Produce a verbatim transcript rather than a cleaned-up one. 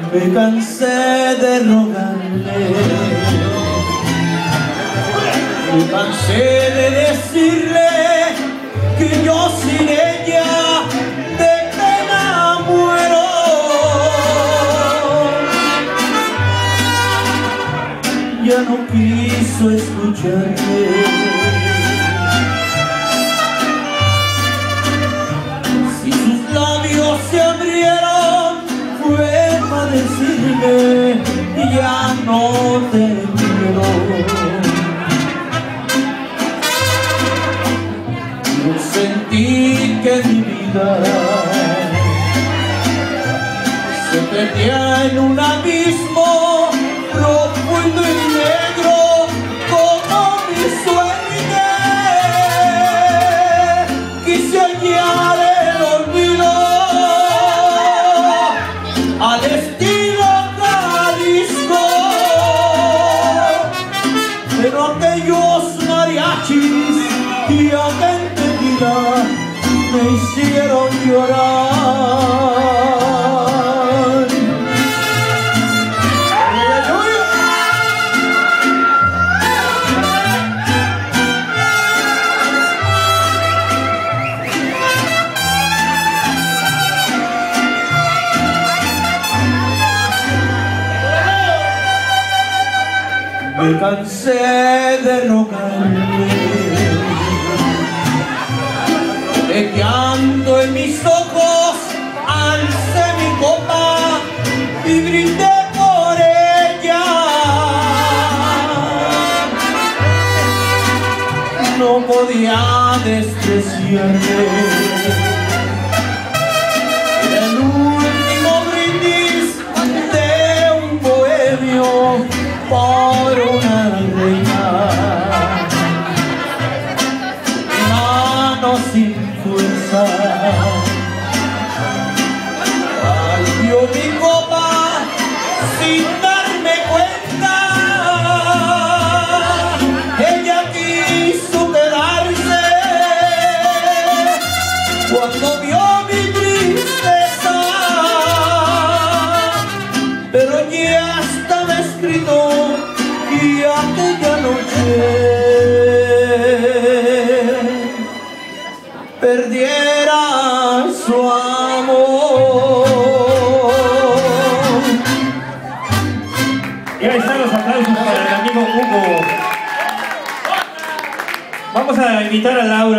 Me cansé de rogarle, me cansé de decirle que yo sin ella de pena muero. Ya no quiso escucharme, si sus labios se abrieron fue para decirme ya no te quiero. Yo sentí que mi vida se perdía en un abismo profundo y negro como mi sueño. Quise hallar el olvido al estilo Jalisco, pero aquellos mariachis y aquel tequila me hicieron llorar. Me cansé de rogarle, de llanto en mis ojos, alcé mi copa y brindé por ella. No podía despreciarme. El último brindis de un bohemio por una reina, mi mano sin fuerza partió mi copa sin darme cuenta. Ella quiso quedarse cuando vio mi tristeza, pero ya estaba escrito y aquella noche perdiera su amor. Y ahí están los aplausos para el amigo Hugo. Vamos a invitar a Laura.